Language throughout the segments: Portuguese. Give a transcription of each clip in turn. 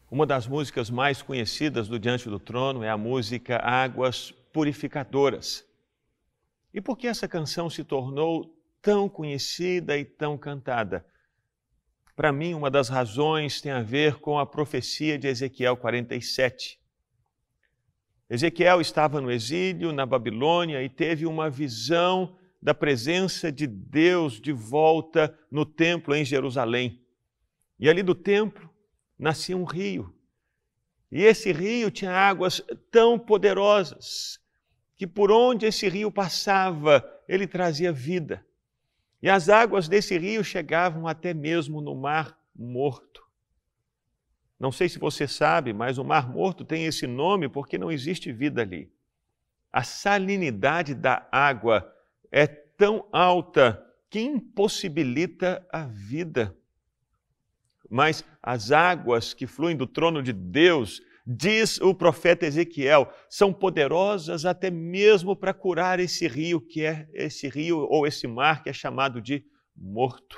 Uma das músicas mais conhecidas do Diante do Trono é a música Águas Purificadoras. E por que essa canção se tornou tão conhecida e tão cantada? Para mim, uma das razões tem a ver com a profecia de Ezequiel 47. Ezequiel estava no exílio, na Babilônia, e teve uma visão da presença de Deus de volta no templo em Jerusalém. E ali do templo nascia um rio. E esse rio tinha águas tão poderosas que por onde esse rio passava, ele trazia vida. E as águas desse rio chegavam até mesmo no Mar Morto. Não sei se você sabe, mas o Mar Morto tem esse nome porque não existe vida ali. A salinidade da água é tão alta que impossibilita a vida. Mas as águas que fluem do trono de Deus, diz o profeta Ezequiel, são poderosas até mesmo para curar esse rio, que é esse rio ou esse mar que é chamado de morto.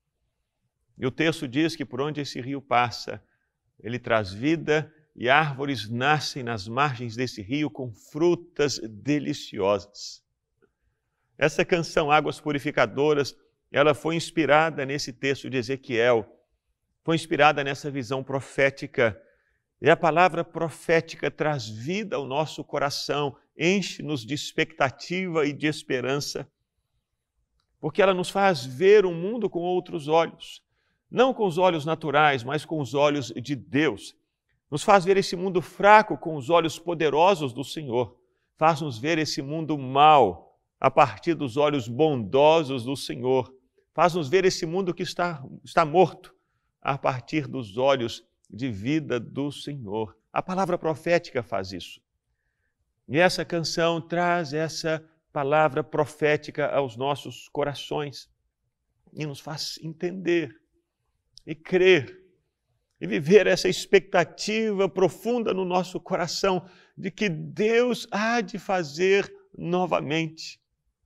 E o texto diz que por onde esse rio passa, ele traz vida e árvores nascem nas margens desse rio com frutas deliciosas. Essa canção, Águas Purificadoras, ela foi inspirada nesse texto de Ezequiel, foi inspirada nessa visão profética. E a palavra profética traz vida ao nosso coração, enche-nos de expectativa e de esperança, porque ela nos faz ver o mundo com outros olhos, não com os olhos naturais, mas com os olhos de Deus. Nos faz ver esse mundo fraco com os olhos poderosos do Senhor, faz-nos ver esse mundo mau a partir dos olhos bondosos do Senhor, faz-nos ver esse mundo que está morto a partir dos olhos de vida do Senhor. A palavra profética faz isso. E essa canção traz essa palavra profética aos nossos corações e nos faz entender e crer e viver essa expectativa profunda no nosso coração de que Deus há de fazer novamente.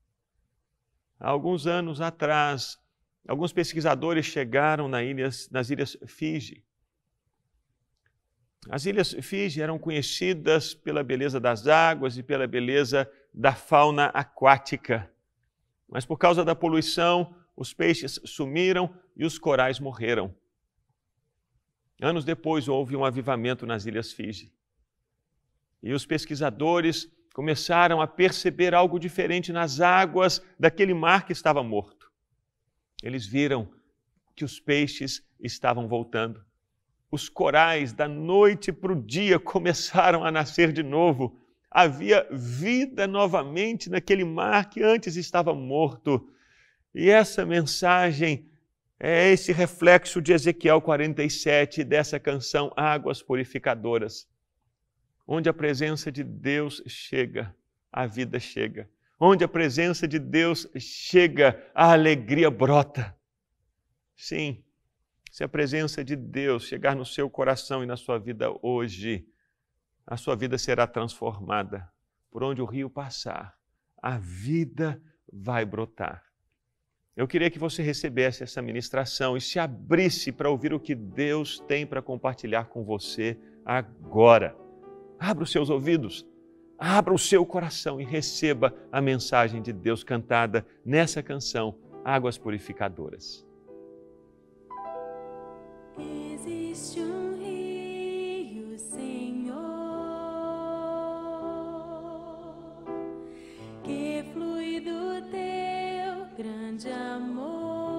Há alguns anos atrás, alguns pesquisadores chegaram nas Ilhas Fiji. As Ilhas Fiji eram conhecidas pela beleza das águas e pela beleza da fauna aquática. Mas por causa da poluição, os peixes sumiram e os corais morreram. Anos depois houve um avivamento nas Ilhas Fiji. E os pesquisadores começaram a perceber algo diferente nas águas daquele mar que estava morto. Eles viram que os peixes estavam voltando. Os corais, da noite para o dia, começaram a nascer de novo. Havia vida novamente naquele mar que antes estava morto. E essa mensagem é esse reflexo de Ezequiel 47, dessa canção Águas Purificadoras. Onde a presença de Deus chega, a vida chega. Onde a presença de Deus chega, a alegria brota. Sim, se a presença de Deus chegar no seu coração e na sua vida hoje, a sua vida será transformada. Por onde o rio passar, a vida vai brotar. Eu queria que você recebesse essa ministração e se abrisse para ouvir o que Deus tem para compartilhar com você agora. Abra os seus ouvidos, abra o seu coração e receba a mensagem de Deus cantada nessa canção, Águas Purificadoras. Existe um rio, Senhor, que flui do teu grande amor.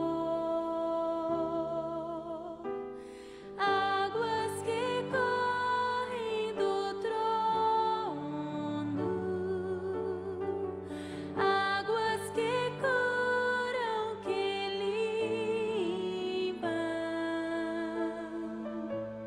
Águas que correm do trono, águas que curam, que limpam.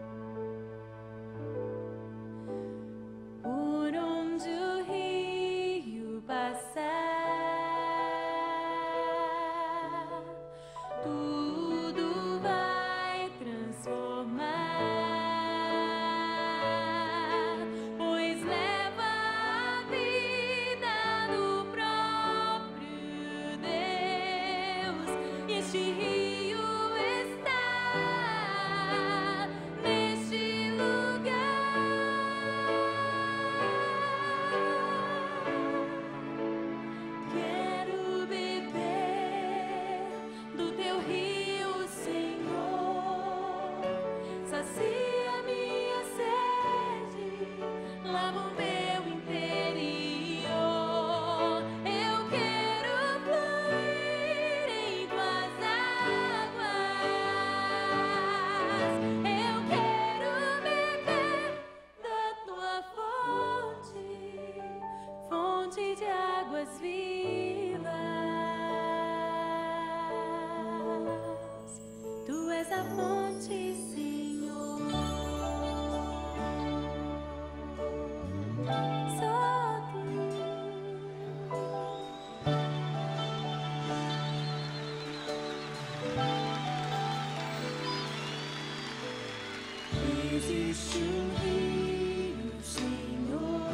existe um rio, Senhor,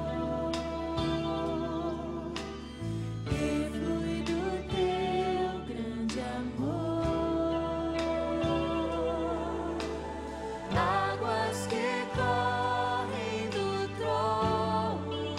que flui do teu grande amor, águas que correm do trono,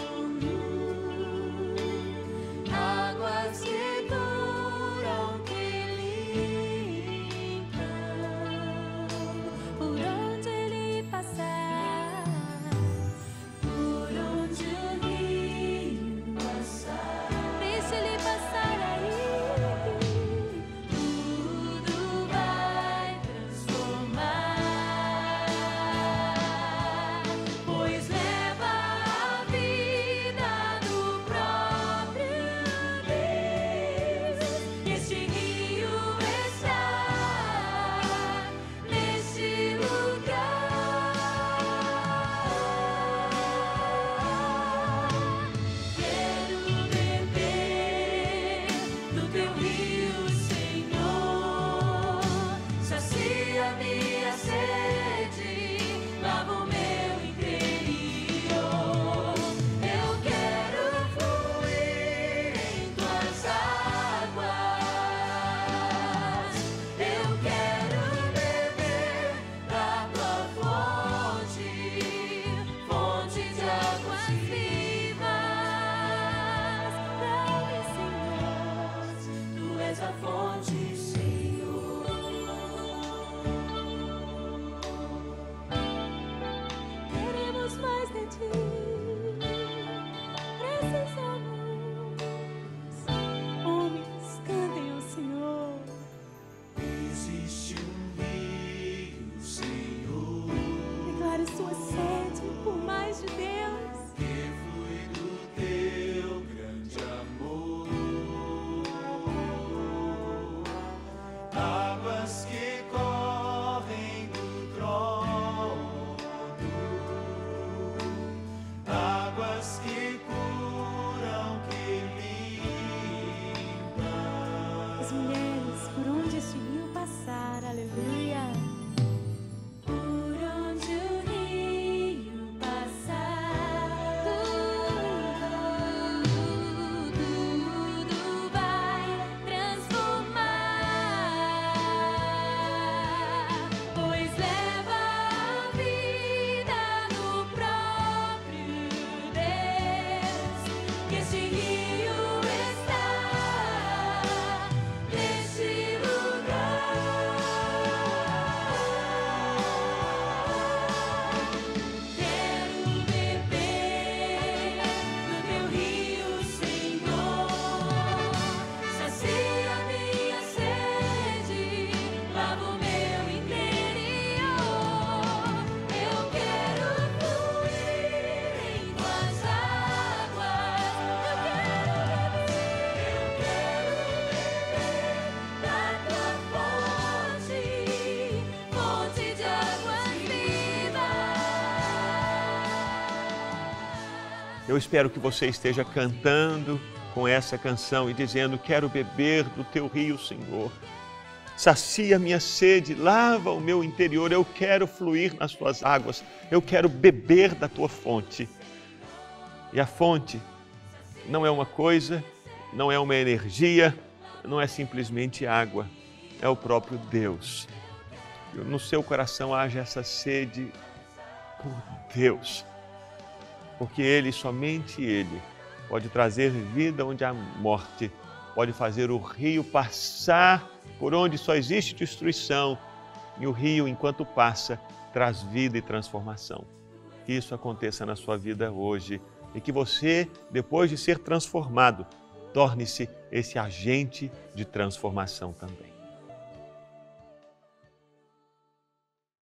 águas que curam, que limpam, por onde ele passar, por onde o rio passar, deixa ele passar aí, tudo vai transformar, pois leva a vida do próprio Deus. Este rio está neste lugar. Quero beber do teu rio, Senhor. Sacia minha sede, lava o meu interior. Eu quero fluir em tuas águas. Eu quero beber da tua fonte, fonte de águas vivas. Dá-me, Senhor, tu és a fonte, Senhor. Queremos mais de ti, precisamos. Homens, cantem ao Senhor. Existe um rio, Senhor, Declare sua sede por mais de Deus. que flui do teu grande amor, águas que correm do trono, águas que curam, que limpam. As mulheres, por onde este rio passar, aleluia. Por onde o rio passar, tudo vai transformar, pois leva a vida no próprio Deus. Que este rio está neste lugar. Quero beber do teu rio, Senhor. Sacia minha sede, lava o meu interior. Eu quero fluir em tuas águas. Eu quero beber da tua fonte, fonte de águas vivas. Eu espero que você esteja cantando com essa canção e dizendo: quero beber do teu rio, Senhor. Sacia minha sede, lava o meu interior. Eu quero fluir nas tuas águas. Eu quero beber da tua fonte. E a fonte não é uma coisa, não é uma energia, não é simplesmente água. É o próprio Deus. Que no seu coração haja essa sede por Deus. Porque Ele, somente Ele, pode trazer vida onde há morte, pode fazer o rio passar por onde só existe destruição, e o rio, enquanto passa, traz vida e transformação. Que isso aconteça na sua vida hoje e que você, depois de ser transformado, torne-se esse agente de transformação também.